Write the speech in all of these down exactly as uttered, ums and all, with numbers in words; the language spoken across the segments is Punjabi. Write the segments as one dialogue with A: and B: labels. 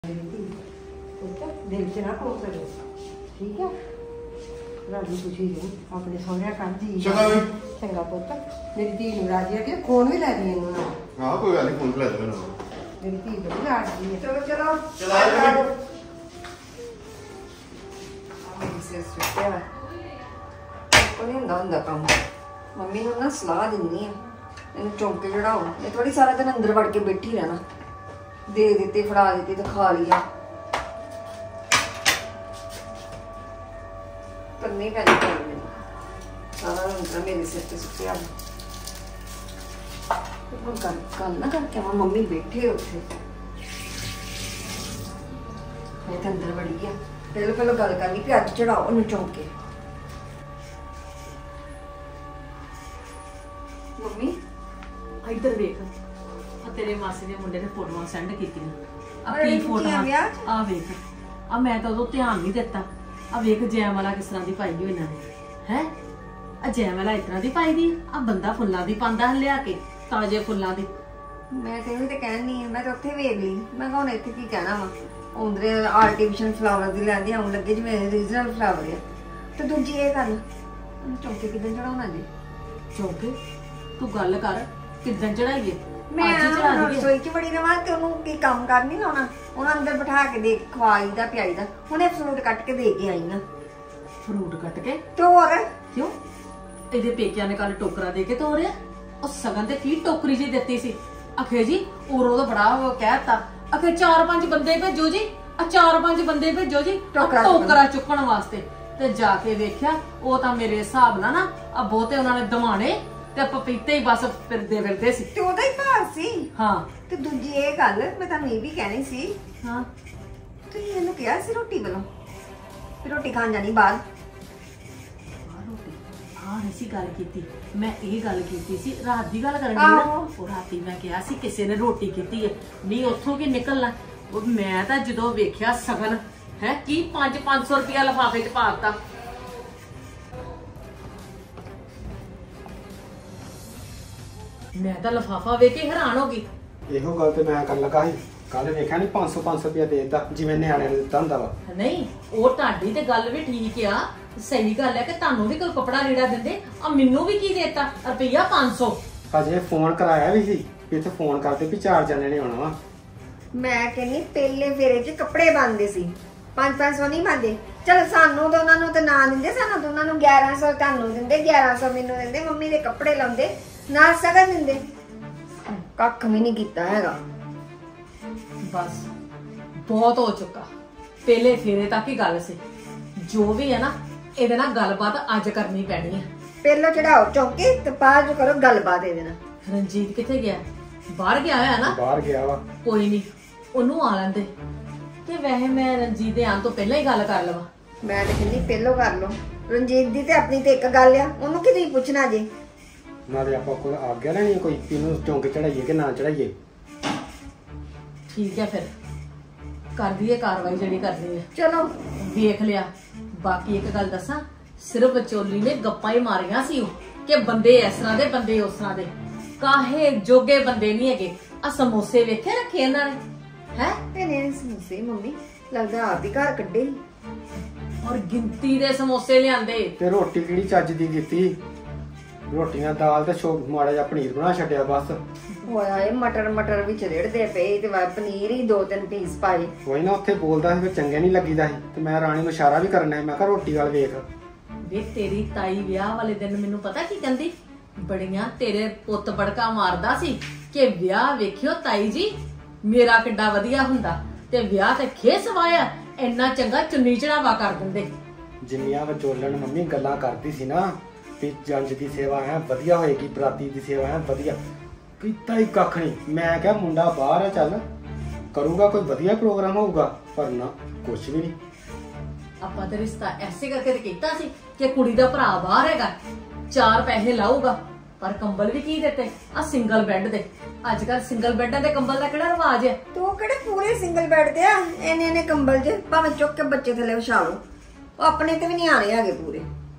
A: दिल च ना खो करो, ठीक है। राजी खुशी रहो अपने सोहरिया घर जी। चंगा पुत, मेरी धी नूं राजी है कि फोन भी लै दी इन्होंने।
B: हां कोई गल नहीं, फोन लै दो ना।
A: मेरी धी बड़ी लाडली है। चलो चलो
B: चला चलो।
A: मेरी सिर सुट्टिया वा को नहीं हुंदा हुंदा काम। मम्मी नूं ना सलाह दिंदी है इन्हूं चौंके चढ़ाओ, ये थोड़ी सारा दिन अंदर वड़ के बैठी रहना। दे देती फड़ा देती तो खा लिया, करनी पैनी कर मैंने सारा दिन मेरे सिर ते सुट्टिया। गल गल ना करके वहां मम्मी बैठे उठे मैं तो अंदर बड़ी गया। पहले पहले गल करनी कि अज चढ़ाओ उन्हें चौंके। मम्मी
C: इधर देख, तेरे मासी दे मुंडे ने फोटोआं सेंड कीतियां। आ की फोटोआं आ वेख, आ मैं तो उदों ध्यान नहीं दिता। आ वेख जयमाला किस तरह दी पाई होई इन्हां ने है। आ जयमाला इस तरह दी पाई दी, आ बंदा फुल्लां दी पांदा लिया के ताजे फुल्लां दी।
A: मैं ते भी ते कहनी है, मैं तो उत्थे वेख ली। मैं कहा हुण इत्थे की कहना वा, उंदरे आर्टिफिशियल फ्लावर दी लैंदी आउं लगे जिवें रीजनल फ्लावर है। ते दूजी ए गल चौंके किदन चढ़ाउणा जी?
C: चौंके तू गल कर किदन चढ़ाईए?
A: मैं रसोई च बड़ी रवां ते ओनू की काम कर नहीं लाउणा। ओनू अंदर बिठा के दे खवाईदा प्याईदा। हुणे फ्रूट कट के दे के आई हां।
C: फ्रूट कट के
A: ते होर
C: क्यों? ਇਹਦੇ ਪੇਕਿਆਂ ਨੇ ਕੱਲ ਟੋਕਰਾ ਦੇ ਕੇ ਤੋਰਿਆ। ਉਹ ਸਗਨ ਤੇ ਕੀ ਟੋਕਰੀ ਜੀ ਦਿੱਤੀ ਸੀ। ਅਖੇ ਜੀ ਉਰੋਂ ਤਾਂ ਬੜਾ ਕਹਿਤਾ, ਅਖੇ ਚਾਰ ਪੰਜ ਬੰਦੇ ਭੇਜੋ ਜੀ, ਆ ਚਾਰ ਪੰਜ ਬੰਦੇ ਭੇਜੋ ਜੀ ਟੋਕਰਾ ਚੁੱਕਣ ਵਾਸਤੇ। ਤੇ ਜਾ ਕੇ ਵੇਖਿਆ ਉਹ ਤਾਂ ਮੇਰੇ ਹਿਸਾਬ ਨਾਲ ਨਾ ਆ ਬਹੁਤੇ ਉਹਨਾਂ ਨੇ ਦਮਾਣੇ ਤੇ ਪਪੀਤੇ ਹੀ ਬਸ ਫਿਰਦੇ ਫਿਰਦੇ ਸੀ।
A: ਤੇ ਉਹਦਾ ਹੀ ਭਾਰ ਸੀ। ਹਾਂ ਤੇ ਦੂਜੀ ਇਹ ਗੱਲ ਮੈਂ ਤੁਹਾਨੂੰ ਇਹ ਵੀ ਕਹਿਣੀ ਸੀ।
C: ਹਾਂ
A: ਤੁਸੀਂ ਇਹਨੂੰ ਕਿਹਾ ਸੀ ਰੋਟੀ ਵੱਲੋਂ ਫਿਰ ਰੋਟੀ ਖਾਣ ਜਾਣੀ ਬਾਹਰ?
C: ऐसी गल की मैं ये गल की सी रात की गल करनी ना। वो राती मैं कहा सी किसी ने रोटी की है नहीं उथों की निकलना। मैं तो जो वेख्या सगन है की पांच पांच सौ रुपया लिफाफे च पाता। मैं तो लिफाफा वेख के हैरान हो गई।
D: ਇਹੋ ਗੱਲ ਤੇ ਮੈਂ ਕਰਨ ਲੱਗਾ ਸੀ ਕੱਲ ਵੇਖਿਆ ਨਹੀਂ पाँच सौ पाँच सौ ਰੁਪਇਆ ਦੇ ਦਿੱਤਾ ਜਿਵੇਂ ਨਿਆਣੇ ਨੂੰ ਦਿੱਤਾ ਹੁੰਦਾ ਵਾ।
C: ਨਹੀਂ ਉਹ ਤੁਹਾਡੀ ਤੇ ਗੱਲ ਵੀ ਠੀਕ ਆ, ਸਹੀ ਗੱਲ ਹੈ ਕਿ ਤੁਹਾਨੂੰ ਵੀ ਕੋਈ ਕਪੜਾ ਲੀੜਾ ਦਿੰਦੇ। ਆ ਮੈਨੂੰ ਵੀ ਕੀ ਦੇਤਾ ਰੁਪਈਆ पाँच सौ।
D: ਹਜੇ ਫੋਨ ਕਰਾਇਆ ਵੀ ਸੀ ਵੀ ਇੱਥੇ ਫੋਨ ਕਰਦੇ ਵੀ ਚਾਰ ਜਣੇ ਨੇ ਆਉਣਾ ਵਾ।
A: ਮੈਂ ਕਹਿੰਨੀ ਪਹਿਲੇ ਫੇਰੇ 'ਚ ਕੱਪੜੇ ਬੰਦੇ ਸੀ पाँच पाँच सौ नहीं ਬੰਦੇ। ਚਲ ਸਾਨੂੰ ਦੋਨਾਂ ਨੂੰ ਤੇ ਨਾ ਦਿੰਦੇ, ਸਾਨੂੰ ਦੋਨਾਂ ਨੂੰ ग्यारह सौ ਤੁਹਾਨੂੰ ਦਿੰਦੇ, ग्यारह सौ ਮੈਨੂੰ ਦਿੰਦੇ, ਮੰਮੀ ਦੇ ਕੱਪੜੇ ਲਾਉਂਦੇ ਨਾਲ ਸਗਨ ਦਿੰਦੇ। ਕੱਖ ਵੀ ਨਹੀਂ ਕੀਤਾ ਹੈਗਾ।
C: बस बहुत हो चुका। पहले फेरे तक ही गल सी, जो भी है ना ਇਹਦੇ ਨਾਲ ਗੱਲਬਾਤ ਅੱਜ ਕਰਨੀ ਪੈਣੀ ਹੈ।
A: ਪਹਿਲਾਂ ਚੜਾਓ ਚੌਂਕੇ ਤੇ ਬਾਅਦ ਚ ਕਰੋ ਗੱਲਬਾਤ ਇਹਦੇ ਨਾਲ।
C: ਰਣਜੀਤ ਕਿੱਥੇ ਗਿਆ? ਬਾਹਰ ਗਿਆ ਹੋਇਆ ਨਾ?
D: ਬਾਹਰ ਗਿਆ ਵਾ।
C: ਕੋਈ ਨਹੀਂ ਉਹਨੂੰ ਆ ਲੈਂਦੇ ਤੇ ਵੈਸੇ ਮੈਂ ਰਣਜੀਤ ਦੇ ਆਉਣ ਤੋਂ ਪਹਿਲਾਂ ਹੀ ਗੱਲ ਕਰ ਲਵਾਂ।
A: ਮੈਂ ਤੇ ਕਹਿੰਦੀ ਪਹਿਲਾਂ ਕਰ ਲਓ। ਰਣਜੀਤ ਦੀ ਤੇ ਆਪਣੀ ਤੇ ਇੱਕ ਗੱਲ ਆ, ਉਹਨੂੰ ਕੀ ਤੁਸੀਂ ਪੁੱਛਣਾ ਜੇ?
D: ਨਾਲੇ ਆਪਾਂ ਕੋਲ ਆ ਗਿਆ ਲੈਣੀ ਕੋਈ ਇਹਨੂੰ ਚੌਂਕੇ ਚੜਾਈਏ ਕਿ ਨਾ ਚੜਾਈਏ।
C: ਠੀਕ ਹੈ ਫਿਰ ਕਰ ਦਈਏ ਕਾਰਵਾਈ ਜਿਹੜੀ ਕਰਨੀ ਹੈ।
A: ਚਲੋ
C: ਵੇਖ ਲਿਆ। ਬਾਕੀ ਇੱਕ ਗੱਲ ਦੱਸਾਂ, ਸਿਰਫ ਵਿਚੋਲੀ ਨੇ ਗੱਪਾਂ ਹੀ ਮਾਰੀਆਂ ਸੀ ਕਿ ਬੰਦੇ ਇਸ ਤਰ੍ਹਾਂ ਦੇ ਬੰਦੇ ਉਸ ਤਰ੍ਹਾਂ ਦੇ, ਕਾਹੇ ਜੋਗੇ ਬੰਦੇ ਨਹੀਂ ਹੈਗੇ। ਆ ਸਮੋਸੇ ਵੇਖੇ ਰੱਖੇ ਇਹਨਾਂ ਨੇ ਹੈ
A: ਤੇ ਨੇ ਸਮੋਸੇ ਮੰਮੀ ਲੱਗਦਾ ਆਪ ਹੀ ਘਰ ਕੱਢੇ
C: ਔਰ ਗਿਣਤੀ ਦੇ ਸਮੋਸੇ ਲਿਆਂਦੇ।
D: ਤੇ ਰੋਟੀ ਕਿਹੜੀ ਚੱਜ ਦੀ ਦਿੱਤੀ? ਰੋਟੀਆਂ ਦਾਲ ਤੇ ਛੋ ਮਾੜਾ ਜਿਹਾ ਪਨੀਰ ਬਣਾ ਛੱਡਿਆ ਬਸ।
A: ਹੋਇਆ ਇਹ ਮਟਰ ਮਟਰ ਵਿੱਚ ਰੇੜਦੇ ਪਏ ਤੇ ਵਾ ਪਨੀਰ ਹੀ ਦੋ ਤਿੰਨ ਪੀਸ ਪਾਏ।
D: ਕੋਈ ਨਾ ਉੱਥੇ ਬੋਲਦਾ ਸੀ ਫਿਰ ਚੰਗੇ ਨਹੀਂ ਲੱਗੀਦਾ ਸੀ ਤੇ ਮੈਂ ਰਾਣੀ ਨੂੰ ਇਸ਼ਾਰਾ ਵੀ ਕਰਨਾ ਸੀ। ਮੈਂ ਕਿਹਾ ਰੋਟੀ ਵਾਲ ਵੇਖ।
C: ਵੇ ਤੇਰੀ ਤਾਈ ਵਿਆਹ ਵਾਲੇ ਦਿਨ ਮੈਨੂੰ ਪਤਾ ਕੀ ਕਹਿੰਦੀ, ਬੜੀਆਂ ਤੇਰੇ ਪੁੱਤ ਬੜਕਾ ਮਾਰਦਾ ਸੀ ਕਿ ਵਿਆਹ ਵੇਖਿਓ ਤਾਈ ਜੀ ਮੇਰਾ ਕਿੱਡਾ ਵਧੀਆ ਹੁੰਦਾ ਤੇ ਵਿਆਹ ਤੇ ਖੇਸ ਵਾਇਆ ਇੰਨਾ ਚੰਗਾ ਚੁੰਨੀ ਚੜਾਵਾ ਕਰ ਦਿੰਦੇ।
D: ਜਿੰਨੀਆਂ ਵਿਚੋਲਣ ਮੰਮੀ ਗੱਲਾਂ ਕਰਦੀ ਸੀ ਨਾ ਵੀ ਜੰਜ ਦੀ ਸੇਵਾ ਹੈ ਵਧੀਆ ਹੋਏਗੀ, ਬਰਾਤੀ ਦੀ ਸੇਵਾ ਹੈ ਵਧੀਆ, ਕੀਤਾ ਹੀ ਕੱਖ ਨਹੀਂ। ਮੈਂ ਕਿਹਾ ਮੁੰਡਾ ਬਾਹਰ ਹੈ ਚੱਲ ਕਰੂਗਾ ਕੋਈ ਵਧੀਆ ਪ੍ਰੋਗਰਾਮ ਹੋਊਗਾ, ਪਰ ਨਾ ਕੁਛ ਵੀ ਨਹੀਂ। ਆਪਾਂ
C: ਤੇ ਰਿਸ਼ਤਾ ਐਸੇ ਕਰਕੇ ਕੀਤਾ ਸੀ ਕਿ ਕੁੜੀ ਦਾ ਭਰਾ ਬਾਹਰ ਹੈਗਾ, ਚਾਰ ਪੈਸੇ ਲਾਊਗਾ, ਪਰ ਕੰਬਲ ਵੀ ਕੀ ਦਿੱਤੇ ਆ ਸਿੰਗਲ ਬੈੱਡ ਦੇ। ਅੱਜ ਕੱਲ ਸਿੰਗਲ ਬੈੱਡਾਂ ਦੇ ਕੰਬਲ ਦਾ ਕਿਹੜਾ ਰਿਵਾਜ ਹੈ?
A: ਤੂੰ ਕਿਹੜੇ ਪੂਰੇ ਸਿੰਗਲ ਬੈੱਡ ਤੇ ਆ ਇਹਨੇ ਇਹਨੇ ਕੰਬਲ 'ਚ ਭਾਵੇਂ ਚੁੱਕ ਕੇ ਬੱਚੇ ਥੱਲੇ ਵਿਛਾ ਲਓ। ਉਹ ਆਪਣੇ ਤੇ ਵੀ ਨਹੀਂ ਆਣੇ ਹੈਗੇ ਪੂਰੇ।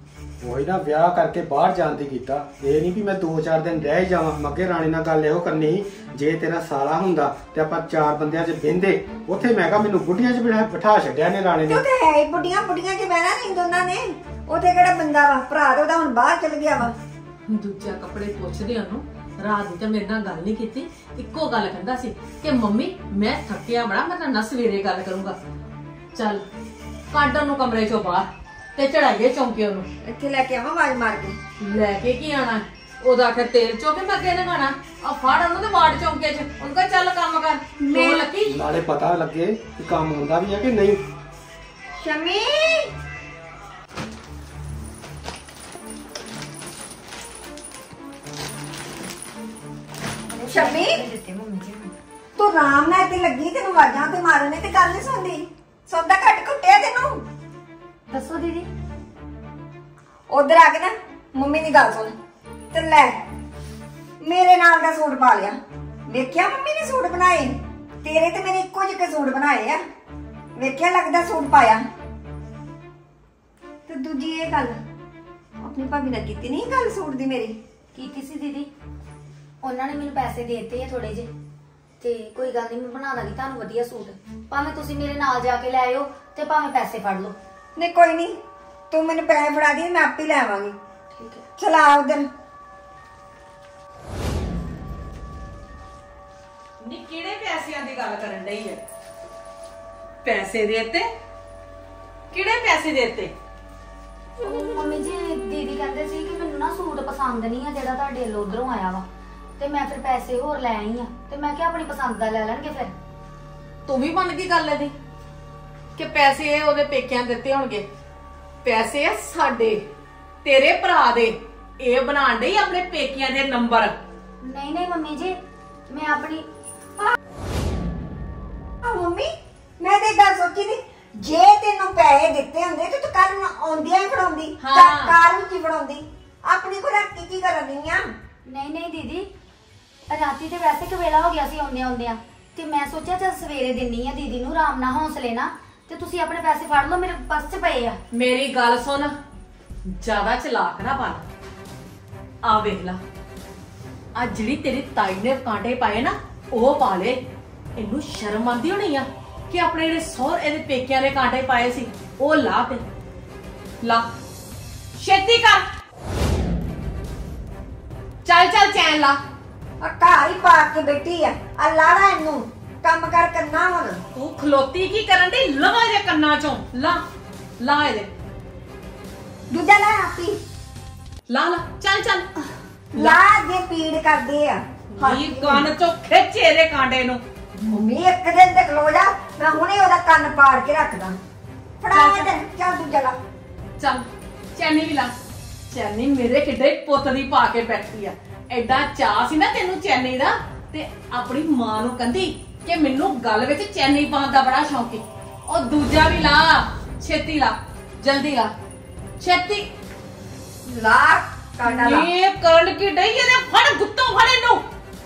D: ਉਹੀ ਨਾ ਵਿਆਹ ਕਰਕੇ ਬਾਹਰ ਜਾਣ ਦੀ ਕੀਤਾ। ਇਹ ਨਹੀਂ ਵੀ ਮੈਂ ਦੋ ਚਾਰ ਦਿਨ ਰਹਿ ਹੀ ਜਾਵਾਂ। ਮੱਗੇ ਰਾਣੀ ਨਾਲ ਗੱਲ ਇਹੋ ਕਰਨੀ ਸੀ, ਜੇ ਤੇਰਾ ਸਾਲਾ ਹੁੰਦਾ ਤੇ ਆਪਾਂ ਚਾਰ ਬੰਦਿਆਂ 'ਚ ਬਹਿੰਦੇ। ਉੱਥੇ ਮੈਂ ਕਿਹਾ ਮੈਨੂੰ ਬੁੱਢੀਆਂ 'ਚ ਬਿਠਾ ਬਿਠਾ ਛੱਡਿਆ ਨੇ ਰਾਣੀ ਨੇ।
A: ਤੇ ਉਹ ਹੈ ਹੀ ਬੁੱਢੀਆਂ ਬੁੱਢੀਆਂ 'ਚ ਬਹਿਣਾ ਨਹੀਂ ਦੋਨਾਂ ਨੇ। ਉੱਥੇ ਕਿਹੜਾ ਬੰਦਾ ਵਾ, ਭਰਾ ਤੇ ਉਹਦਾ ਹੁਣ ਬਾਹਰ ਚਲ ਗਿਆ ਵਾ।
C: ਦੂਜਾ ਕੱਪੜੇ ਪੁੱਛਦੇ ਉਹਨੂੰ, ਰਾਤ ਦੀ ਤਾਂ ਮੇਰੇ ਨਾਲ ਗੱਲ ਨਹੀਂ ਕੀਤੀ। ਇੱਕੋ ਗੱਲ ਕਹਿੰਦਾ ਸੀ ਕਿ ਮੰਮੀ ਮੈਂ ਥੱਕਿਆ ਬੜਾ, ਮੈਂ ਤਾਂ ਸਵੇਰੇ ਗੱਲ ਕਰੂੰਗਾ। ਚੱਲ ਕੱਢ ਉਹਨੂੰ ਕਮਰੇ ਚੋਂ ਬਾਹਰ ਤੇ ਚੜਾਈਏ ਚੌਂਕੇ ਉਹਨੂੰ।
A: ਇੱਥੇ ਲੈ ਕੇ ਆਵਾਂ ਆਵਾਜ਼ ਮਾਰ ਕੇ?
C: ਲੈ ਕੇ ਕੀ ਆਣਾ, ਉਹਦਾ ਆਖਰ ਤੇਲ ਚੋ ਕੇ ਮੈਂ ਅੱਗੇ ਲਗਾਣਾ। ਆ ਫੜ ਉਹਨੂੰ ਤੇ ਵਾੜ ਚੌਂਕੇ 'ਚ, ਉਹਨੂੰ ਕਹ ਚੱਲ ਕੰਮ ਕਰ। ਮੈਂ ਲੱਗੀ
D: ਨਾਲੇ ਪਤਾ ਲੱਗੇ ਕਿ ਕੰਮ ਹੁੰਦਾ ਵੀ ਹੈ ਕਿ ਨਹੀਂ।
A: ਸ਼ਮੀ ਸ਼ਮੀ ਤੂੰ ਆਰਾਮ ਨਾਲ ਤੇ ਲੱਗੀ, ਤੈਨੂੰ ਆਵਾਜ਼ਾਂ ਤੇ ਮਾਰਨੇ ਤੇ ਗੱਲ ਨਹੀਂ ਸੁਣਦੀ। ਸੌਦਾ ਘੱਟ ਕੁੱਟਿਆ ਤੈਨੂੰ।
E: ਦੱਸੋ ਦੀਦੀ।
A: ਉਧਰ ਆ ਕੇ ਨਾ ਮੰਮੀ ਦੀ ਗੱਲ ਸੁਣ ਤੇ ਲੈ ਮੇਰੇ ਨਾਲ ਦਾ ਸੂਟ ਪਾ ਲਿਆ। ਵੇਖਿਆ ਮੰਮੀ ਨੇ ਸੂਟ ਬਣਾਏ, ਤੇਰੇ ਤੇ ਮੇਰੇ ਇੱਕੋ ਜਿਹੇ ਸੂਟ ਬਣਾਏ ਆ। ਵੇਖਿਆ ਲੱਗਦਾ ਸੂਟ ਪਾਇਆ। ਤੇ ਦੂਜੀ ਇਹ ਗੱਲ ਆਪਣੀ ਭਾਬੀ ਨਾਲ ਕੀਤੀ ਨਹੀਂ ਗੱਲ ਸੂਟ ਦੀ ਮੇਰੀ?
E: ਕੀਤੀ ਸੀ ਦੀਦੀ, ਉਹਨਾਂ ਨੇ ਮੈਨੂੰ ਪੈਸੇ ਦੇ ਦਿੱਤੇ ਆ ਥੋੜੇ ਜਿਹੇ, ਤੇ ਕੋਈ ਗੱਲ ਨਹੀਂ, ਮੈਂ ਬਣਾ ਦਾਂਗੀ ਤੁਹਾਨੂੰ ਵਧੀਆ ਸੂਟ। ਭਾਵੇਂ ਤੁਸੀਂ ਮੇਰੇ ਨਾਲ ਜਾ ਕੇ ਲੈ ਆਇਓ ਤੇ ਭਾਵੇਂ ਪੈਸੇ ਫੜ ਲਓ।
A: ਨਹੀਂ ਕੋਈ ਨਹੀਂ, ਤੂੰ ਮੈਨੂੰ ਪੈਸੇ ਫੜਾ ਦੀ, ਮੈਂ ਆਪੇ ਲੈ ਆਵਾਂਗੀ।
E: ਠੀਕ ਹੈ।
A: ਚਲਾ ਉਧਰ।
C: ਨੀ ਕਿਹੜੇ ਪੈਸਿਆਂ ਦੀ ਗੱਲ ਕਰਨ ਡਈ ਹੈ? ਪੈਸੇ ਦੇਤੇ? ਕਿਹੜੇ ਪੈਸੇ ਦੇਤੇ?
E: ਮੰਮੀ ਜੀ ਦੀਦੀ ਕਹਿੰਦੇ ਸੀ ਕਿ ਮੈਨੂੰ ਨਾ ਸੂਟ ਪਸੰਦ ਨਹੀਂ ਆ ਜਿਹੜਾ ਤੁਹਾਡੇ ਵੱਲੋਂ ਉਧਰੋਂ ਆਇਆ ਵਾ, ਤੇ ਮੈਂ ਫਿਰ ਪੈਸੇ ਹੋਰ ਲੈ ਆਈ ਆ, ਤੇ ਮੈਂ ਕਿਹਾ ਆਪਣੀ ਪਸੰਦ ਦਾ ਲੈ ਲੈਣਗੇ। ਫਿਰ
C: ਤੂੰ ਵੀ ਮੰਨ ਗਈ ਗੱਲ ਇਹਦੀ ਕਿ ਪੈਸੇ ਉਹਦੇ ਪੇਕਿਆਂ ਦਿੱਤੇ ਹੋਣਗੇ? ਪੈਸੇ ਆ ਸਾਡੇ, ਤੇਰੇ ਭਰਾ ਦੇ। ਇਹ ਬਣਾਣ ਡਈ ਆਪਣੇ ਪੇਕਿਆਂ ਦੇ ਨੰਬਰ।
E: ਨਹੀਂ ਨਹੀਂ ਮੰਮੀ ਜੀ, ਮੈਂ ਆਪਣੀ
A: ਆ ਮੰਮੀ ਮੈਂ ਤੇ ਗੱਲ ਸੋਚੀ ਨਹੀਂ, ਜੇ ਤੈਨੂੰ ਪੈਸੇ ਦਿੱਤੇ ਹੁੰਦੇ ਤੇ ਤੂੰ ਕੱਲ ਨੂੰ ਆਉਂਦੀਆਂ ਹੀ ਫੜਾਉਂਦੀ,
C: ਹਾਂ।
A: ਕਾਰ ਵਿੱਚ ਹੀ ਫੜਾਉਂਦੀ। ਆਪਣੀ ਕੋਲ ਰੱਖ ਕੇ ਕੀ ਕਰਨੀ ਆ?
E: ਨਹੀਂ ਨਹੀਂ ਦੀਦੀ, ਰਾਤੀ ਤੇ ਵੈਸੇ ਕਿ ਵੇਲਾ ਹੋ ਗਿਆ ਸੀ ਆਉਂਦਿਆਂ ਆਉਂਦਿਆਂ, ਤੇ ਮੈਂ ਸੋਚਿਆ ਚੱਲ ਸਵੇਰੇ ਦਿੰਨੀ ਆ ਦੀਦੀ ਨੂੰ ਆਰਾਮ ਨਾਲ ਹੌਸਲੇ ਨਾਲ, ਤੇ ਤੁਸੀਂ ਆਪਣੇ ਪੈਸੇ ਫੜ ਲਓ, ਮੇਰੇ ਪਰਸ 'ਚ ਪਏ ਆ।
C: ਮੇਰੀ ਗੱਲ ਸੁਣ, ਜ਼ਿਆਦਾ ਚਲਾਕ ਨਾ ਬਣ। ਆ ਵੇਖ ਲਾ, ਆ ਜਿਹੜੀ ਤੇਰੀ ਤਾਈ ਨੇ ਕਾਂਟੇ ਪਾਏ ਨਾ, ਉਹ ਪਾ ਲੈ। ਇਹਨੂੰ ਸ਼ਰਮ ਆਉਂਦੀ ਹੋਣੀ ਆ ਕਿ ਆਪਣੇ ਜਿਹੜੇ ਸਹੁਰ ਇਹਦੇ ਪੇਕਿਆਂ ਦੇ ਕਾਂਟੇ ਪਾਏ ਸੀ ਉਹ ਲਾ ਕੇ ਲਾ। ਛੇਤੀ ਕਰ, ਚੱਲ ਚੱਲ ਚੈਨ ਲਾ।
A: ਆ ਘਰ ਹੀ ਪਾ ਕੇ ਬੈਠੀ ਆ। ਆ ਲਾੜਾ ਇਹਨੂੰ ਕੰਮ ਕਰ ਕਰਨਾ ਹੁਣ।
C: ਤੂੰ ਖਲੋਤੀ ਕੀ ਕਰਨ ਦੀ? ਲਵਾ ਦੇ ਕੰਨਾਂ ਚੋਂ ਲਾ ਲਾ ਇਹਦੇ।
A: ਦੂਜਾ ਲੈ ਆਪੀ
C: ਲਾ ਲਾ, ਚੱਲ ਚੱਲ
A: ਲਾ, ਜੇ ਪੀੜ ਕਰਦੇ ਆ।
C: ਨੀ ਕੰਨ ਚੋਂ ਖਿੱਚ ਇਹਦੇ ਕਾਂਟੇ ਨੂੰ।
A: ਮੰਮੀ ਇੱਕ ਦਿਨ ਤੇ ਖਲੋ ਜਾ, ਮੈਂ ਹੁਣੇ ਉਹਦਾ ਕੰਨ ਪਾੜ ਕੇ ਰੱਖਦਾ। ਫੜਾ
C: ਚੱਲ,
A: ਦੇ, ਚੱਲ ਦੂਜਾ ਲਾ।
C: ਚੱਲ ਚੈਨੀ ਵੀ ਲਾ। ਚੈਨੀ ਮੇਰੇ ਕਿੱਡੇ ਪੁੱਤ ਦੀ ਪਾ ਕੇ ਬੈਠੀ ਆ। ਐਡਾ ਚਾਅ ਸੀ ਨਾ ਤੈਨੂੰ ਚੈਨੀ ਦਾ, ਤੇ ਆਪਣੀ ਮਾਂ ਨੂੰ ਕਹਿੰਦੀ ਕਿ ਮੈਨੂੰ ਗੱਲ ਵਿੱਚ ਚੈਨੀ ਪਾਉਣ ਦਾ ਬੜਾ ਸ਼ੌਂਕ ਹੈ। ਉਹ ਦੂਜਾ ਵੀ ਲਾ, ਛੇਤੀ ਲਾ, ਜਲਦੀ ਲਾ, ਛੇਤੀ
A: ਲਾ ਕਾਂਡਾ ਲਾ।
C: ਇਹ ਕਰਨ ਕੀ ਡਈ ਇਹਨੇ? ਫੜ ਗੁੱਤੋਂ ਫੜ ਇਹਨੂੰ,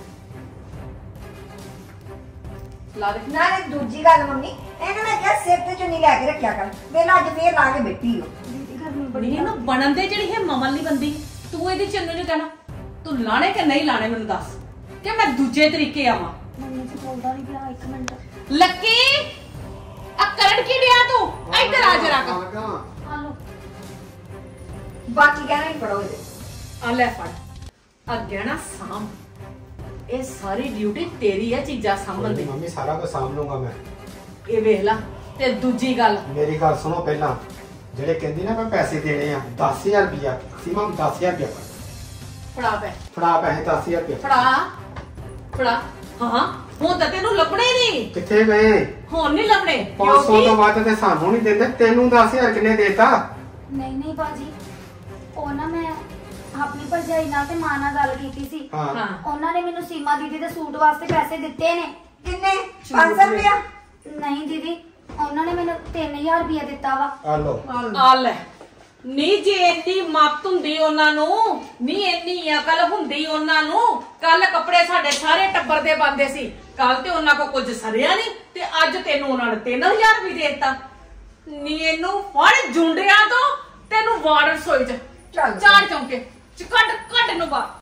C: ਲਾ ਦੇ।
A: ਨਾਲੇ ਦੂਜੀ ਗੱਲ ਮੰਮੀ, ਇਹਨੂੰ ਮੈਂ ਕਿਹਾ ਸਿਰ ਤੇ ਚੁੰਨੀ ਲੈ ਕੇ ਰੱਖਿਆ ਕਰ। ਵੇਲਾ ਅੱਜ ਫੇਰ ਲਾ ਕੇ ਬੈਠੀ ਹੋ।
E: ਦੀਦੀ ਗਰਮੀ
C: ਬੜੀ
E: ਬੜੀ ਆ।
C: ਇਹਨੂੰ ਬਣਨ ਦੇ ਜਿਹੜੀ ਹੈ ਮਮਲ ਨਹੀਂ ਬੰਦੀ। ਤੂੰ ਇਹਦੀ ਚੰਨੂ ਨੂੰ ਕਹਿਣਾ ਤੂੰ ਲਾਣੇ ਕਿ ਨਹੀਂ ਲਾਣੇ, ਮੈਨੂੰ ਦੱਸ ਕਿ ਮੈਂ ਦੂਜੇ ਤਰੀਕੇ ਆਵਾਂ।
E: ਮੰਮੀ ਜੀ ਬੋਲਦਾ ਨਹੀਂ ਪਿਆ, ਇੱਕ ਮਿੰਟ।
C: ਲੱਕੀ ਆ ਕਰਨ ਕੀ ਡਿਆ ਤੂੰ? ਇੱਧਰ ਆ ਜਰਾ ਕ।
E: ਆ ਲਓ।
A: ਬਾਕੀ ਕਹਿਣਾ ਹੀ ਪੜੋ ਇਹਦੇ।
C: ਆ ਲੈ ਫੜ, ਆ ਗਹਿਣਾ ਸਾਂਭ। ਇਹ ਸਾਰੀ ਡਿਊਟੀ ਤੇਰੀ ਹੈ ਚੀਜ਼ਾਂ ਸਾਂਭਣ ਦੀ।
D: ਮੰਮੀ ਸਾਰਾ ਕੁਝ ਸਾਂਭ ਲੂੰਗਾ ਮੈਂ।
C: ਇਹ ਵੇਖ ਲਾ। ਤੇ ਦੂਜੀ ਗੱਲ,
D: ਮੇਰੀ ਗੱਲ ਸੁਣੋ ਪਹਿਲਾਂ, ਜਿਹੜੇ ਕਹਿੰਦੀ ਨਾ ਮੈਂ ਪੈਸੇ ਦੇਣੇ ਆ ਦਸ ਹਜ਼ਾਰ ਰੁਪਇਆ, ਸੀਮਾ ਦਸ ਹਜ਼ਾਰ ਰੁਪਇਆ
C: ਫੜਾ ਪੈ,
D: ਫੜਾ ਪੈਸੇ ਦਸ ਹਜ਼ਾਰ ਰੁਪਇਆ।
C: ਫੜਾ ਫੜਾ। ਹਾਂ ਹੁਣ ਤਾਂ ਤੈਨੂੰ ਲੱਭਣੇ ਨਹੀਂ।
D: ਕਿੱਥੇ ਗਏ?
C: ਹੁਣ ਨਹੀਂ ਲੱਭਣੇ
D: ਪੰਜ ਸੌ ਤੋਂ ਵੱਧ ਤੇ ਸਾਨੂੰ ਨਹੀਂ ਦਿੰਦੇ। ਤੈਨੂੰ ਦਸ ਹਜ਼ਾਰ ਕਿੰਨੇ ਦੇਤਾ?
E: ਨਹੀਂ ਨਹੀਂ ਬਾਜੀ, ਉਹ ਨਾ ਮੈਂ ਆਪਣੀ ਭਰਜਾਈ ਨਾਲ ਤੇ ਮਾਂ ਨਾਲ ਗੱਲ ਕੀਤੀ ਸੀ।
D: ਹਾਂ
C: ਹਾਂ
E: ਉਹਨਾਂ ਨੇ ਮੈਨੂੰ ਸੀਮਾ ਦੀਦੀ ਦੇ ਸੂਟ ਵਾਸਤੇ ਪੈਸੇ ਦਿੱਤੇ ਨੇ।
A: ਕਿੰਨੇ? ਪੰਜ ਸੌ ਰੁਪਇਆ?
E: ਨਹੀਂ ਦੀਦੀ, ਉਹਨਾਂ ਨੇ ਮੈਨੂੰ ਤਿੰਨ ਹਜ਼ਾਰ ਰੁਪਇਆ ਦਿੱਤਾ ਵਾ।
D: ਆ ਲੋ।
C: ਆ ਲੈ। ਨੀ ਜੇ ਇੰਨੀ ਮੱਤ ਹੁੰਦੀ ਉਹਨਾਂ ਨੂੰ, ਨੀ ਇੰਨੀ ਅਕਲ ਹੁੰਦੀ ਉਹਨਾਂ ਨੂੰ, ਕੱਲ ਕੱਪੜੇ ਸਾਡੇ ਸਾਰੇ ਟੱਬਰ ਦੇ ਬੰਦੇ ਸੀ। ਕੱਲ ਤੇ ਉਹਨਾਂ ਕੋ ਕੁਝ ਸਰਿਆ ਨਹੀਂ, ਤੇ ਅੱਜ ਤੈਨੂੰ ਉਹਨਾਂ ਨੇ ਤਿੰਨ ਹਜ਼ਾਰ ਵੀ ਦੇ ਦਿੱਤਾ। ਨੀ ਇਹਨੂੰ ਫੜ ਜੁੰਡਿਆਂ ਤੋਂ ਤੈਨੂੰ ਵਾੜ ਰਸੋਈ ਚ।
A: ਚੱਲ
C: ਚਾਰ ਚੌਂਕੇ ਚ ਕੱਢ ਕੱਢ ਨੂੰ ਬਾਹਰ।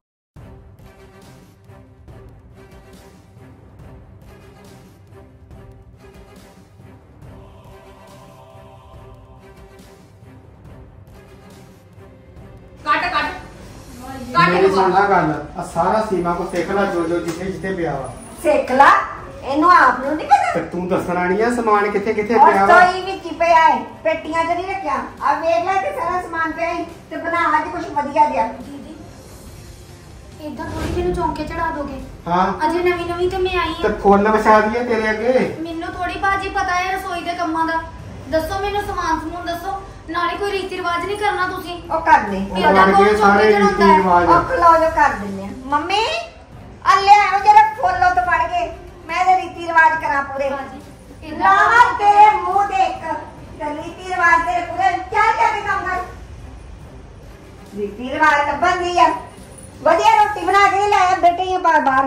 C: ਕੱਢ ਕੱਢ ਕੱਢ
D: ਮੇਰੀ
C: ਨੂੰ
D: ਸੁਣ
C: ਬਾਹਰ।
D: ਲਾ ਗੱਲ, ਆ ਸਾਰਾ ਸੀਮਾ ਕੋ ਸਿੱਖ ਲੈ ਜੋ ਜੋ ਜਿੱਥੇ ਜਿੱਥੇ ਪਿਆ ਵਾ।
A: ਸਿੱਖ ਲਾ, ਇਹਨੂੰ ਆਪ ਨੂੰ ਨਹੀਂ ਪਤਾ।
D: ਤੇ ਤੂੰ ਦੱਸਣਾ ਨਹੀਂ ਆ ਸਮਾਨ ਕਿੱਥੇ ਕਿੱਥੇ
A: ਔਰ
D: ਪਿਆ ਵਾ।
A: ਤੋਈ ਵਿੱਚ ਹੀ ਪਿਆ ਹੈ, ਪੇਟੀਆਂ 'ਚ ਨਹੀਂ ਰੱਖਿਆ। ਆ ਵੇਖ ਲੈ ਤੇ ਸਾਰਾ ਸਮਾਨ ਪਿਆ ਹੈ ਤੇ ਬਣਾ ਅੱਜ ਕੁਝ ਵਧੀਆ ਜਿਹਾ।
E: ਦੀਦੀ ਇਦਾਂ ਥੋੜੀ ਮੈਨੂੰ ਚੌਂਕੇ ਚੜਾ ਦੋਗੇ।
D: ਹਾਂ
E: ਅਜੇ ਨਵੀਂ ਨਵੀਂ ਤੇ ਮੈਂ ਆਈ
D: ਤੇ
E: ਹਾਂ।
D: ਫੁੱਲ ਵਿਛਾ ਦਈਏ ਤੇਰੇ ਅੱਗੇ।
E: ਮੈਨੂੰ ਥੋੜੀ ਬਾਜੀ ਪਤਾ ਹੈ ਰਸੋਈ ਦੇ ਕੰਮਾਂ ਦਾ। ਦੱਸੋ ਮੈਨੂੰ ਸਮਾਨ ਸਮੂਨ ਦੱਸੋ, ਨਾਲੇ ਕੋਈ ਰੀਤੀ ਰਿਵਾਜ ਨਹੀਂ ਕਰਨਾ ਤੁਸੀਂ।
A: ਉਹ ਕਰ ਦੇ
D: ਉਹ ਬਣ ਗਏ ਸਾਰੇ ਰੀਤੀ ਰਿਵਾਜ।
A: ਉਹ ਖਲੋ ਜੋ ਕਰ ਦਿੰਦੇ ਆ। ਮੰਮੀ ਆ ਲੈ ਆਓ ਜਰਾ ਫੁੱਲ ਉੱਤੇ ਫੜ ਕੇ, ਮੈਂ ਤੇ ਰੀਤੀ ਰਿਵਾਜ ਕਰਾਂ ਪੂਰੇ।
E: ਬਾਜੀ
A: ਲਾਵਾ ਤੇਰੇ ਮੂੰਹ ਦੇਖ ਤੇ ਰੀਤੀ ਰਿਵਾਜ ਤੇਰੇ ਪੂਰੇ। ਚੱਲ ਜਾ ਕੇ ਕੰਮ ਕਰ। ਰੀਤੀ ਰਿਵਾਜ ਲੱਭਣ ਦੀ ਆ, ਵਧੀਆ ਰੋਟੀ ਬਣਾ ਕੇ ਲਾਇਆ ਬੇਟੇ ਬਾਰ ਬਾਰ।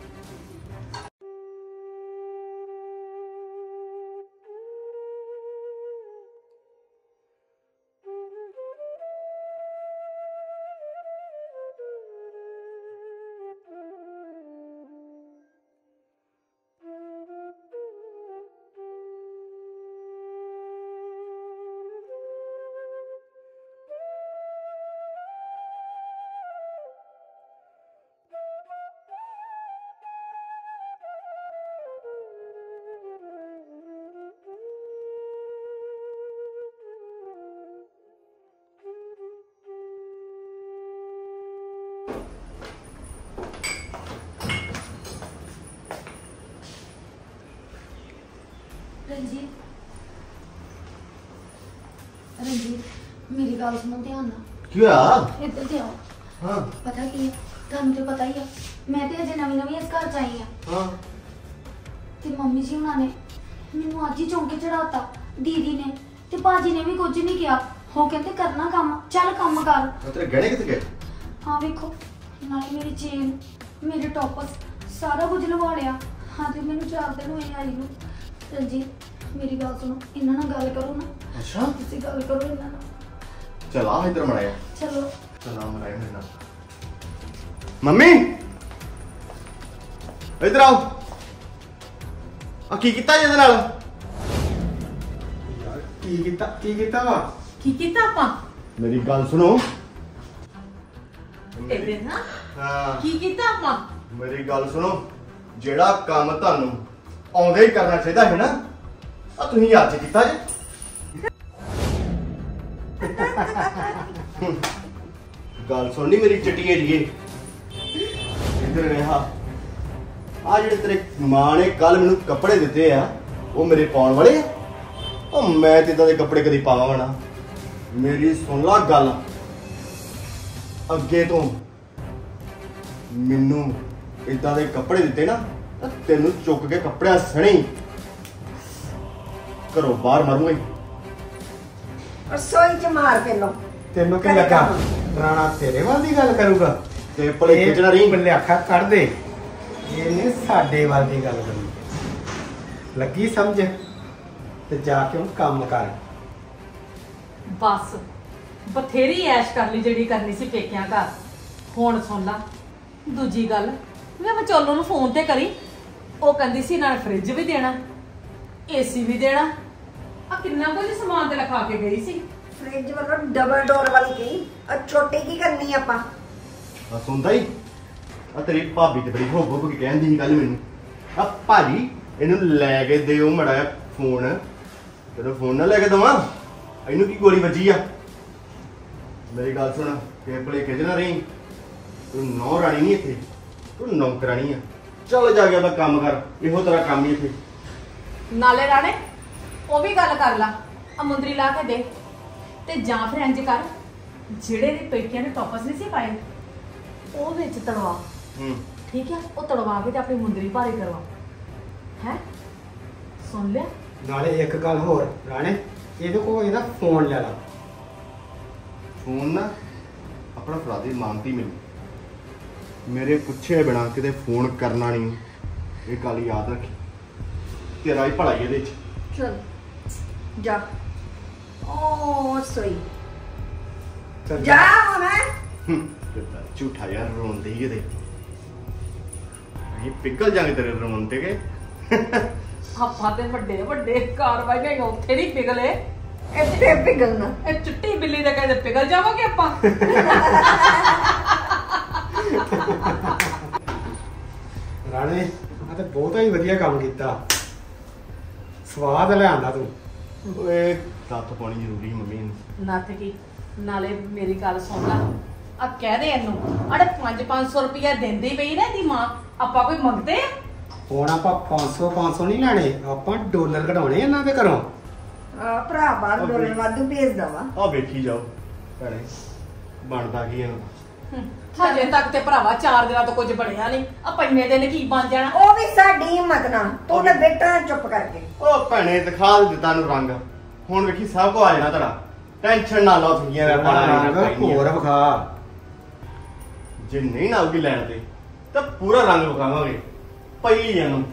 E: ਰਣਜੀਤ ਰਣਜੀਤ ਮੇਰੀ ਗੱਲ ਸੁਣੋ ਧਿਆਨ ਨਾਲ।
B: ਕੀ ਹੋਇਆ?
E: ਇੱਧਰ ਤੇ ਆਓ।
B: ਹਾਂ
E: ਪਤਾ ਕੀ ਹੈ, ਤੁਹਾਨੂੰ ਤੇ ਪਤਾ ਹੀ ਆ ਮੈਂ ਤੇ ਅਜੇ ਨਵੀਂ ਨਵੀਂ ਇਸ ਘਰ ਚ ਆਈ ਆ।
B: ਹਾਂ
E: ਤੇ ਮੰਮੀ ਜੀ ਉਹਨਾਂ ਨੇ ਮੈਨੂੰ ਅੱਜ ਹੀ ਚੌਂਕੇ ਚੜਾਤਾ। ਦੀਦੀ ਨੇ ਤੇ ਬਾਜੀ ਨੇ ਵੀ ਕੁਝ ਨਹੀਂ ਕਿਹਾ। ਉਹ ਕਹਿੰਦੇ ਕਰਨਾ ਕੰਮ, ਚੱਲ ਕੰਮ ਕਰ।
B: ਉਹ ਤੇਰੇ ਗਹਿਣੇ ਕਿੱਥੇ ਗਏ?
E: ਹਾਂ ਵੇਖੋ, ਨਾਲੇ ਮੇਰੀ ਚੇਨ, ਮੇਰੇ ਟੌਪਸ ਸਾਰਾ ਕੁਝ ਲਵਾ ਲਿਆ। ਹਾਂ ਤੇ ਮੈਨੂੰ ਚਾਰ ਦਿਨ ਹੋਏ ਆਈ ਨੂੰ। ਰਣਜੀਤ ਮੇਰੀ ਗੱਲ ਸੁਣੋ, ਇਹਨਾਂ ਨਾਲ ਗੱਲ ਕਰੋ ਨਾ।
B: ਅੱਛਾ
E: ਤੁਸੀਂ ਗੱਲ ਕਰੋ ਇਹਨਾਂ ਨਾਲ।
B: ਚਲ ਆ ਇੱਧਰ ਮੜਾਇਆ।
E: ਚਲੋ
B: ਚਲ ਆ ਮੜਾਇਆ ਮੇਰੇ ਨਾਲ। ਮੰਮੀ ਇੱਧਰ ਆਓ। ਆ ਕੀ ਕੀਤਾ ਜੀ ਇਹਦੇ ਨਾਲ?
D: ਯਾਰ ਕੀ ਕੀਤਾ ਕੀ ਕੀਤਾ ਵਾ?
C: ਕੀ ਕੀਤਾ ਆਪਾਂ?
B: ਮੇਰੀ ਗੱਲ ਸੁਣੋ।
C: ਇਹਦੇ ਨਾ
B: ਹਾਂ
C: ਕੀ ਕੀਤਾ ਆਪਾਂ?
B: ਮੇਰੀ ਗੱਲ ਸੁਣੋ, ਜਿਹੜਾ ਕੰਮ ਤੁਹਾਨੂੰ ਆਉਂਦੇ ਹੀ ਕਰਨਾ ਚਾਹੀਦਾ ਹੈ ਨਾ, ਆ ਤੁਸੀਂ ਅੱਜ ਕੀਤਾ ਜੀ। ਗੱਲ ਸੁਣਨੀ ਮੇਰੀ ਚਟੀਏ ਜੀਏ। ਇੱਧਰ ਰਿਹਾ ਆ ਜਿਹੜੇ ਤੇਰੇ ਮਾਂ ਨੇ ਕੱਲ ਮੈਨੂੰ ਕੱਪੜੇ ਦਿੱਤੇ ਆ, ਉਹ ਮੇਰੇ ਪਾਉਣ ਵਾਲੇ ਆ? ਉਹ ਮੈਂ ਤੇ ਇਦਾਂ ਦੇ ਕੱਪੜੇ ਕਦੀ ਪਾਵਾਂ ਨਾ। ਮੇਰੀ ਸੁਣ ਲਾ ਗੱਲ, ਅੱਗੇ ਤੋਂ ਮੈਨੂੰ ਇਦਾਂ ਦੇ ਕੱਪੜੇ ਦਿੱਤੇ ਨਾ ਤਾਂ ਤੈਨੂੰ ਚੁੱਕ ਕੇ ਕੱਪੜਿਆਂ ਸਣੀ ਘਰੋਂ ਬਾਹਰ ਮਾਰੂੰਗਾ।
A: ਰਸੋਈ 'ਚ ਮਾਰ ਕੇ ਲੋ।
D: ਤੈਨੂੰ ਕੀ ਲੱਗਾ ਰਾਣਾ ਤੇਰੇ ਵੱਲ ਦੀ ਗੱਲ ਕਰੂਗਾ?
B: ਤੇ ਭਲੇ ਖਿੱਚਣਾ ਰਹੀ।
D: ਬੱਲੇ ਅੱਖਾਂ ਕੱਢ ਦੇ, ਇਹਨੇ ਸਾਡੇ ਵੱਲ ਦੀ ਗੱਲ ਕਰੀ। ਲੱਗੀ ਸਮਝ? ਤੇ ਜਾ ਕੇ ਹੁਣ ਕੰਮ ਕਰ।
C: ਬਸ ਬਥੇਰੀ ਐਸ਼ ਕਰ ਲਈ ਜਿਹੜੀ ਕਰਨੀ ਸੀ ਪੇਕਿਆਂ ਘਰ। ਹੁਣ ਸੁਣ ਲਾ ਦੂਜੀ ਗੱਲ, ਮੈਂ ਵਿਚੋਲੋ ਨੂੰ ਫੋਨ ਤੇ ਕਰੀ। ਉਹ ਕਹਿੰਦੀ ਸੀ ਨਾਲ ਫ੍ਰਿਜ ਵੀ ਦੇਣਾ, ਏਸੀ ਵੀ ਦੇਣਾ। ਆ ਕਿੰਨਾ ਕੁਝ ਸਮਾਨ ਤੇ ਲਿਖਾ ਕੇ ਗਈ ਸੀ।
A: ਫ੍ਰਿਜ ਵੱਲੋਂ ਡਬਲ ਡੋਰ ਵਾਲੀ ਕਹੀ, ਆ ਛੋਟੀ ਕੀ ਕਰਨੀ ਆਪਾਂ?
B: ਆ ਸੁਣਦਾ ਹੀ ਆ ਤੇਰੀ ਭਾਬੀ ਤੇ ਬੜੀ ਹੋ ਹੋ ਕੇ ਕਹਿੰਦੀ ਸੀ ਕੱਲ ਮੈਨੂੰ, ਆ ਭਾਜੀ ਇਹਨੂੰ ਲੈ ਕੇ ਦਿਓ ਮੜਾ ਜਿਹਾ ਫੋਨ। ਤੈਨੂੰ ਫੋਨ ਨਾ ਲੈ ਕੇ ਦਵਾਂ? ਇਹਨੂੰ ਕੀ ਗੋਲੀ ਵੱਜੀ ਆ? ਮੇਰੀ ਗੱਲ ਸੁਣ, ਕਿ ਭਲੇ ਖਿੱਚਣਾ ਰਹੀ। ਤੂੰ ਨੌ ਰਾਣੀ ਨਹੀਂ ਇੱਥੇ, ਤੂੰ ਨੌਕਰਾਣੀ ਆ। ਚੱਲ ਜਾ ਕੇ ਉਹਦਾ ਕੰਮ ਕਰ, ਇਹੋ ਤੇਰਾ ਕੰਮ ਹੀ ਇੱਥੇ।
C: ਨਾਲੇ ਰਾਣੇ ਉਹ ਵੀ ਗੱਲ ਕਰ ਲਾ, ਆ ਮੁੰਦਰੀ ਲਾ ਕੇ ਦੇ। ਤੇ ਜਾਂ ਫਿਰ ਇੰਜ ਕਰ, ਜਿਹੜੇ ਨੇ ਪੇਕਿਆਂ ਨੇ ਟੌਪਸ ਨਹੀਂ ਸੀ ਪਾਏ, ਉਹ ਵਿੱਚ ਤੜਵਾ।
B: ਹੂੰ
C: ਠੀਕ ਹੈ, ਉਹ ਤੜਵਾ ਕੇ ਤੇ ਆਪਣੀ ਮੁੰਦਰੀ ਭਾਰੀ ਕਰਵਾ। ਹੈ ਸੁਣ ਲਿਆ?
D: ਨਾਲੇ ਇੱਕ ਗੱਲ ਹੋਰ ਰਾਣੇ, ਇਹਦੇ ਕੋਲ ਇਹਦਾ ਫੋਨ ਲੈ ਲਾ।
B: ਫੋਨ ਨਾ ਆਪਣਾ ਫੜਾ ਦੇ, ਮੰਗਤੀ ਮੈਨੂੰ। ਮੇਰੇ ਪੁੱਛੇ ਬਿਨਾ ਕਿਤੇ ਫੋਨ ਕਰਨਾ ਨਹੀਂ, ਇਹ ਗੱਲ ਯਾਦ ਰੱਖੀ। ਤੇਰਾ ਹੀ ਭਲਾ ਹੀ ਇਹਦੇ ਚ।
A: ਚਲ ਜਾ। ਓ ਸੋਈ
D: ਚੱਲ
A: ਜਾ ਹੁਣ
B: ਕਿੱਦਾਂ ਝੂਠਾ ਯਾਰ ਰੋਂਦੇ ਹੀ ਕਿਤੇ ਇਹ ਪਿਗਲ ਜਾਂਗੇ ਤੇਰੇ ਰੋਣ ਤੇ ਕੇ
C: ਆਪਾਂ ਤੇ ਵੱਡੇ ਵੱਡੇ ਕਾਰਵਾਈ ਉੱਥੇ ਨਹੀਂ ਪਿਗਲੇ
A: ਇੱਥੇ ਪਿਗਲਣਾ
C: ਇਹ ਚਿੱਟੀ ਬਿੱਲੀ ਦੇ ਕਹਿੰਦੇ ਪਿਗਲ ਜਾਵਾਂਗੇ ਆਪਾਂ
D: ਰਾਣੇ ਆ ਤੇ ਬਹੁਤਾ ਹੀ ਵਧੀਆ ਕੰਮ ਕੀਤਾ ਸਵਾਦ ਲਿਆਂਦਾ ਤੂੰ
B: ਓਏ ਤੱਤ ਪਾਣੀ ਜ਼ਰੂਰੀ ਸੀ ਮੰਮੀ ਨੂੰ
C: ਨੱਥ ਕੀ ਨਾਲੇ ਮੇਰੀ ਗੱਲ ਸੁਣ ਲੈ ਆ ਕਹਿ ਦੇ ਇਹਨੂੰ ਅੜੇ ਪੰਜ ਪੰਜ ਸੌ ਰੁਪਇਆ ਦਿੰਦੀ ਪਈ ਨਾ ਇਹਦੀ ਮਾਂ ਆਪਾਂ ਕੋਈ ਮੰਗਦੇ ਆ
D: ਹੁਣ ਆਪਾਂ ਪੰਜ ਸੌ ਪੰਜ ਸੌ ਨਹੀਂ ਲੈਣੇ ਆਪਾਂ ਡਾਲਰ ਕਢਾਉਣੇ ਇਹਨਾਂ ਦੇ ਘਰੋਂ
A: ਆ ਭਰਾ ਬਾਹਰ ਡੋਲਰ ਵਾਧੂ ਭੇਜਦਾ ਵਾ
B: ਆ ਵੇਖੀ ਜਾਓ ਭੈਣੇ ਬਣਦਾ ਕੀ ਇਹਨੂੰ
C: ਹਜੇ ਤੱਕ ਤੇ ਭਰਾਵਾ ਚਾਰ ਦਿਨਾਂ ਤੋਂ ਕੁਝ ਬਣਿਆ ਨਹੀਂ ਆ ਪੰਜਵੇਂ ਦਿਨ ਕੀ ਬਣ ਜਾਣਾ
A: ਉਹ ਵੀ ਸਾਡੀ ਹਿੰਮਤ ਨਾ ਤੂੰ ਤਾਂ ਬੈਠਾ ਚੁੱਪ ਕਰਕੇ
B: ਉਹ ਭੈਣੇ ਦਿਖਾ ਦਿੱਤਾ ਨੂੰ ਰੰਗ ਹੁਣ ਵੇਖੀ ਸਭ ਕੋ ਆ ਜਾਣਾ ਤੇਰਾ ਟੈਨਸ਼ਨ ਨਾ ਲਓ ਤੁਸੀਂ ਮੈਂ ਪਾਣਾ ਨਹੀਂ
D: ਹੋਰ ਵਿਖਾ
B: ਜੇ ਨਹੀਂ ਨਾ ਆਉਗੀ ਲੈਣ ਤੇ ਤਾਂ ਪੂਰਾ ਰੰਗ ਵਿਖਾਵਾਂਗੇ ਪਹਿਲੀ ਇਹਨੂੰ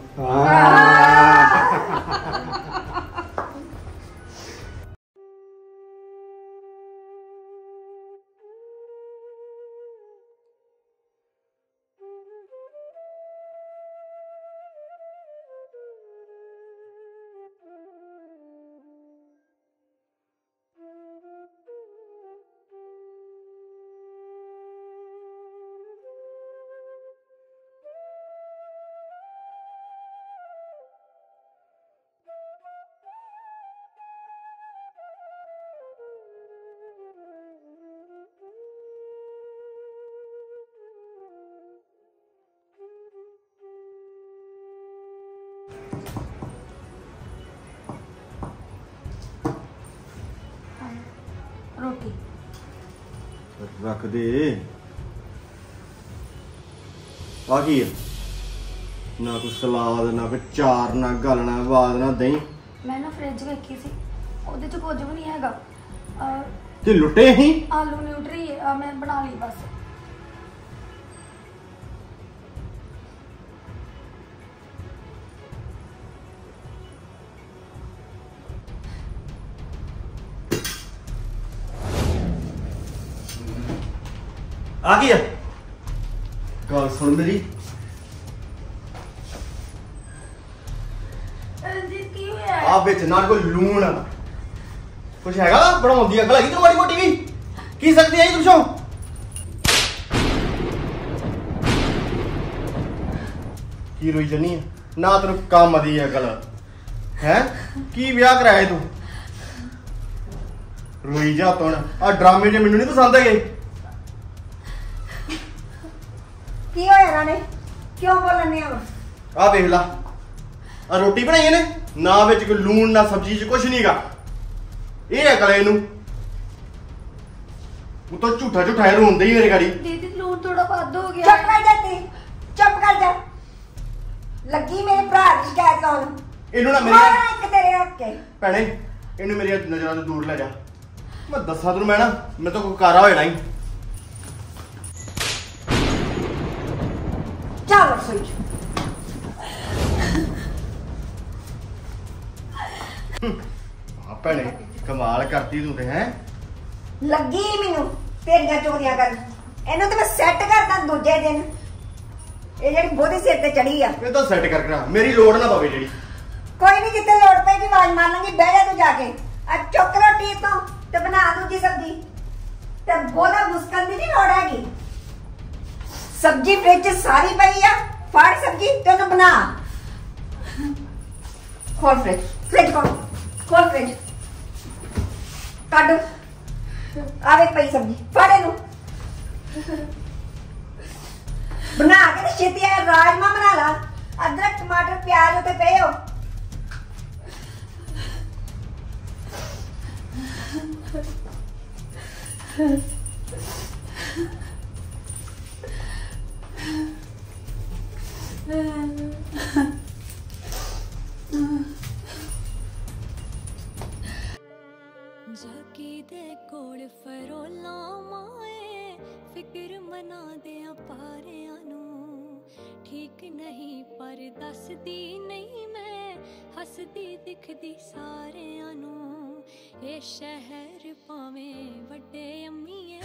E: ਰੋਟੀ
B: ਰੱਖ ਦੇ ਆ ਕੀ ਹੈ ਨਾ ਕੋਈ ਸਲਾਦ ਨਾ ਕੋਈ ਚਾਰ ਨਾ ਗੱਲ ਨਾ ਬਾਦ ਨਾ ਦਹੀਂ
E: ਮੈਂ ਨਾ ਫ੍ਰਿਜ ਵੇਖੀ ਸੀ ਉਹਦੇ ਚ ਕੁਝ ਵੀ ਨਹੀਂ ਹੈਗਾ ਅਹ,
B: ਤੇ ਲੁੱਟੇ ਹੀ
E: ਆਲੂ ਨਿਊਟਰੀ ਅਹ, ਮੈਂ ਬਣਾ ਲਈ ਬਸ
B: ਆ ਕੀ ਹੈ ਗੱਲ ਸੁਣ ਮੇਰੀ
E: ਰਣਜੀਤ ਕੀ ਹੋਇਆ
B: ਆ ਵਿੱਚ ਨਾਲ ਕੋਈ ਲੂਣ ਕੁਛ ਹੈਗਾ ਬਣਾਉਣ ਦੀ ਅਕਲ ਹੈਗੀ ਤੈਨੂੰ ਮਾੜੀ ਮੋਟੀ ਵੀ ਕੀ ਸਕਦੀ ਹੈ ਤੁਸੀਂ ਕੀ ਰੋਈ ਜਨੀ ਹੈ ਨਾ ਤੈਨੂੰ ਕੰਮ ਦੀ ਅਕਲ ਹੈ ਕੀ ਵਿਆਹ ਕਰਾਇਆ ਤੂੰ ਰੋਈ ਜਾ ਤੂੰ ਆ ਡਰਾਮੇ ਜੇ ਮੈਨੂੰ ਨਹੀਂ ਪਸੰਦ ਹੈਗੇ
A: ਕੀ ਹੋਇਆ ਰਾਣੇ ਕਿਉਂ ਬੋਲਣੇ ਆ
B: ਆ ਵੇਖ ਲਾ ਆ ਰੋਟੀ ਬਣਾਈ ਇਹਨੇ ਨਾ ਵਿੱਚ ਕੋਈ ਲੂਣ ਨਾ ਸਬਜ਼ੀ ਚ ਕੁਛ ਨਹੀਂਗਾ ਇਹ ਅਕਲ ਇਹਨੂੰ ਉਹ ਤਾਂ ਝੂਠਾ ਝੂਠਾ ਰੋਂਦੇ ਹੀ ਮੇਰੇ ਗਾੜੀ
E: ਦੀਦੀ ਲੂਣ ਥੋੜਾ ਵੱਧ ਹੋ ਗਿਆ
A: ਚੁੱਪ ਕਰ ਜਾ ਤੀ ਚੁੱਪ ਕਰ ਜਾ ਲੱਗੀ ਮੇਰੇ ਭਰਾ ਦੀ ਸ਼ਿਕਾਇਤ ਲਾਉਣ
B: ਇਹਨੂੰ ਨਾ
A: ਮਾਰ
B: ਮੇਰੀ
A: ਇੱਕ ਤੇਰੇ ਹੱਥ ਕੇ
B: ਭੈਣੇ ਇਹਨੂੰ ਮੇਰੀ ਨਜ਼ਰਾਂ ਤੋਂ ਦੂਰ ਲੈ ਜਾ ਮੈਂ ਦੱਸਾਂ ਤੈਨੂੰ ਮੈਂ ਨਾ ਮੈਂ ਤਾਂ ਕੋਈ ਕਾਰਾ ਹੋ ਜਾਣਾ ਹੀ
A: ਚੱਲ ਰਸੋਈ ਚ
B: ਆ ਭੈਣੇ ਕਮਾਲ ਕਰਤੀ ਤੂੰ ਤੇ ਹੈ
A: ਲੱਗੀ ਮੈਨੂੰ ਤੇਰੀਆਂ ਚੋਰੀਆਂ ਕਰਨ ਇਹਨੂੰ ਤੇ ਮੈਂ ਸੈੱਟ ਕਰਦਾ ਦੂਜੇ ਦਿਨ ਇਹ ਜਿਹੜੀ ਬੋਧੀ ਸਿਰ ਤੇ ਚੜੀ ਆ
B: ਇਹ ਤਾਂ ਸੈੱਟ ਕਰ ਕਰਾ ਮੇਰੀ ਲੋੜ ਨਾ ਪਵੇ ਜਿਹੜੀ
A: ਕੋਈ ਨਹੀਂ ਜਿੱਤੇ ਲੋੜ ਪਏਗੀ ਆਵਾਜ਼ ਮਾਰ ਲਾਂਗੀ ਬਹਿ ਜਾ ਤੂੰ ਜਾ ਕੇ ਆ ਚੁੱਕ ਰੋਟੀ ਤੋਂ ਤੇ ਬਣਾ ਦੂਜੀ ਸਬਜ਼ੀ ਤੇ ਬੋਧਾ ਮੁਸਕਲ ਦੀ ਨਹੀਂ ਲੋੜ ਹੈਗੀ ਸਬਜ਼ੀ ਫ੍ਰਿਜ ਚ ਸਾਰੀ ਪਈ ਆ ਫੜ ਸਬਜ਼ੀ ਤੇ ਉਹਨੂੰ ਬਣਾ ਖੋਲ ਫ੍ਰਿਜ ਫ੍ਰਿਜ ਖੋਲ ਖੋਲ ਫ੍ਰਿਜ ਕੱਢ ਆਵੇ ਪਈ ਸਬਜ਼ੀ ਫੜ ਇਹਨੂੰ ਬਣਾ ਕੇ ਤੇ ਛੇਤੀ ਆ ਰਾਜਮਾ ਬਣਾ ਲਾ ਅਦਰਕ ਟਮਾਟਰ ਪਿਆਜ਼ ਉੱਤੇ ਪਏ ਹੋ
F: ਜਾਕੀ ਦੇ ਕੋਲ ਫਰੋਲਾਂ ਮਾਏ ਫਿਕਰ ਮਨਾ ਦੇ ਪਾਰਿਆਂ ਨੂੰ ਠੀਕ ਨਹੀਂ ਪਰ ਦੱਸਦੀ ਨਹੀਂ ਮੈਂ ਹੱਸਦੀ ਦਿਖਦੀ ਸਾਰਿਆਂ ਨੂੰ ਇਹ ਸ਼ਹਿਰ ਭਾਵੇਂ ਵੱਡੇ ਅੰਮੀਏ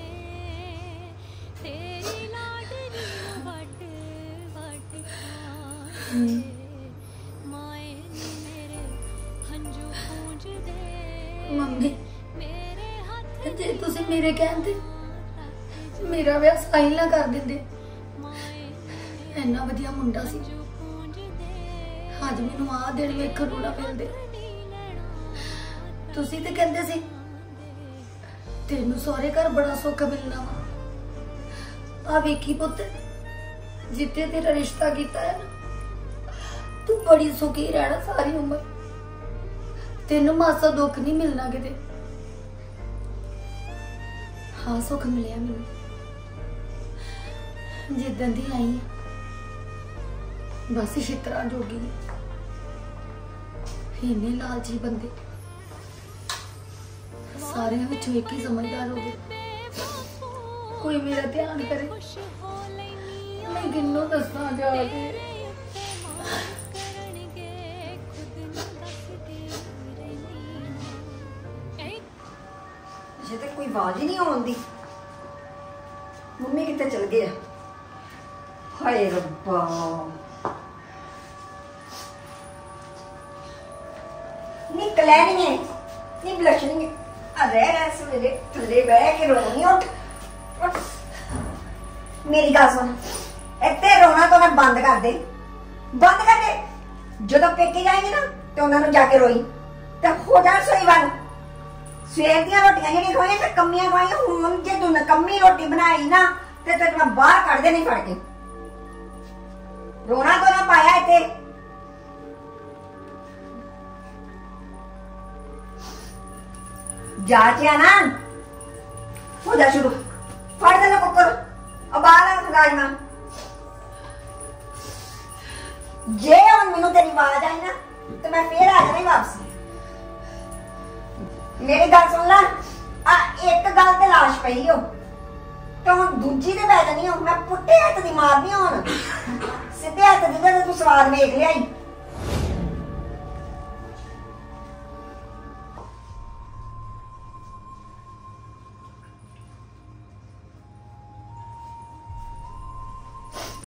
F: ਤੇਰੀ ਲਾਡਲੀ ਨੂੰ ਵੱਟ ਵੱਟ ਖਾਂਦੇ ਮਾਏ ਨੀ ਮੇਰੇ ਹੰਝੂ ਪੂੰਝਦੇ
E: ਮੰਮੀ
F: ਮੇਰੇ ਹੱਥ
E: ਜੇ ਤੁਸੀਂ ਮੇਰੇ ਕਹਿੰਦੇ ਮੇਰਾ ਵਿਆਹ ਸਾਈਨ ਨਾ ਕਰ ਦਿੰਦੇ, ਇੰਨਾ ਵਧੀਆ ਮੁੰਡਾ ਸੀ, ਅੱਜ ਮੈਨੂੰ ਆਹ ਦਿਨ ਵੇਖਣ ਨੂੰ ਨਾ ਮਿਲਦੇ। ਤੁਸੀਂ ਤੇ ਕਹਿੰਦੇ ਸੀ ਤੈਨੂੰ ਸਹੁਰੇ ਘਰ ਬੜਾ ਸੁੱਖ ਮਿਲਣਾ ਵਾ। ਆ ਵੇਖੀ ਪੁੱਤ, ਜਿੱਥੇ ਤੇਰਾ ਰਿਸ਼ਤਾ ਕੀਤਾ ਹੈ ਨਾ, ਤੂੰ ਬੜੀ ਸੁਖੀ ਰਹਿਣਾ ਸਾਰੀ ਉਮਰ, ਤੈਨੂੰ ਮਾਸਾ ਦੁੱਖ ਨਹੀਂ ਮਿਲਣਾ ਕਿਤੇ। ਹਾਂ ਸੁੱਖ ਮਿਲਿਆ ਮੈਨੂੰ ਜਿੱਦਾਂ ਦੀ ਆਈ, ਬਸ ਛਿੱਤਰਾਂ ਜੋਗੀ। ਇੰਨੇ ਲਾਲਚੀ ਬੰਦੇ ਸਾਰਿਆਂ ਵਿੱਚੋਂ ਇੱਕ ਹੀ ਸਮਝਦਾਰ ਹੋ ਗਏ। ਕੋਈ ਮੇਰਾ ਧਿਆਨ ਕਰੇ, ਮੈਂ ਕਿੰਨੂੰ ਦੱਸਾਂ ਜਾ ਕੇ।
A: ਜੇ ਤੇ ਕੋਈ ਆਵਾਜ਼ ਹੀ ਨਹੀਂ ਆਉਂਦੀ, ਮੰਮੀ ਕਿੱਥੇ ਚਲ ਗਏ ਆ? ਹਾਏ ਰੱਬਾ, ਨਿਕਲਿਆ ਨਹੀਂ ਹੈ, ਨਹੀਂ ਬਲਸ਼ ਨਹੀਂ ਆ ਰਹਿ ਰਹਿ ਸਵੇਰੇ ਥੱਲੇ ਬਹਿ ਕੇ ਰੋਣੀ। ਉੱਠ ਉੱਠ, ਮੇਰੀ ਗੱਲ ਸੁਣ, ਇੱਥੇ ਰੋਣਾ ਤਾਂ ਨਾ ਬੰਦ ਕਰ ਦੇ, ਬੰਦ ਕਰ ਦੇ। ਜਦੋਂ ਪੇਕੇ ਜਾਏਂਗੇ ਨਾ ਤੇ ਉਹਨਾਂ ਨੂੰ ਜਾ ਕੇ ਰੋਈ ਤੇ ਹੋ ਜਾ ਸੋਈ ਵੱਲ। ਸਵੇਰ ਦੀਆਂ ਰੋਟੀਆਂ ਜਿਹੜੀਆਂ ਖਵਾਈਆਂ ਤੇ ਕਮੀਆਂ ਖਵਾਈਆਂ, ਹੁਣ ਜੇ ਤੂੰ ਨਕੰਮੀ ਰੋਟੀ ਬਣਾਈ ਨਾ ਤੇ ਤੈਨੂੰ ਮੈਂ ਬਾਹਰ ਕੱਢ ਦੇਣੀ ਫੜ ਕੇ। ਰੋਣਾ ਤੋਂ ਨਾ ਪਾਇਆ ਇੱਥੇ। ਜਾਚਿਆ ਨਾ ਹੋ ਜਾ ਸ਼ੁਰੂ, ਫੜ ਦੇ ਨਾ ਕੁੱਕਰ, ਉਬਾਲ ਰਾਜਮਾ। ਜੇ ਹੁਣ ਮੈਨੂੰ ਤੇਰੀ ਆਵਾਜ਼ ਆਈ ਨਾ ਤੇ ਮੈਂ ਫੇਰ ਆ ਜਾਣੀ ਵਾਪਸ। ਮੇਰੀ ਗੱਲ ਸੁਣ ਲੈ, ਆ ਇੱਕ ਗੱਲ ਤੇ ਲਾਸ਼ ਪਈ ਹੋ ਤੇ ਹੁਣ ਦੂਜੀ ਤੇ ਪੈ ਜਾਣੀ ਹੋ। ਮੈਂ ਪੁੱਟੇ ਹੱਥ ਦੀ ਮਾਰਨੀ ਹੁਣ, ਸਿੱਧੇ ਹੱਥ ਦੀ ਤੇ ਤੂੰ ਸਵਾਦ ਵੇਖ ਲਿਆਈ।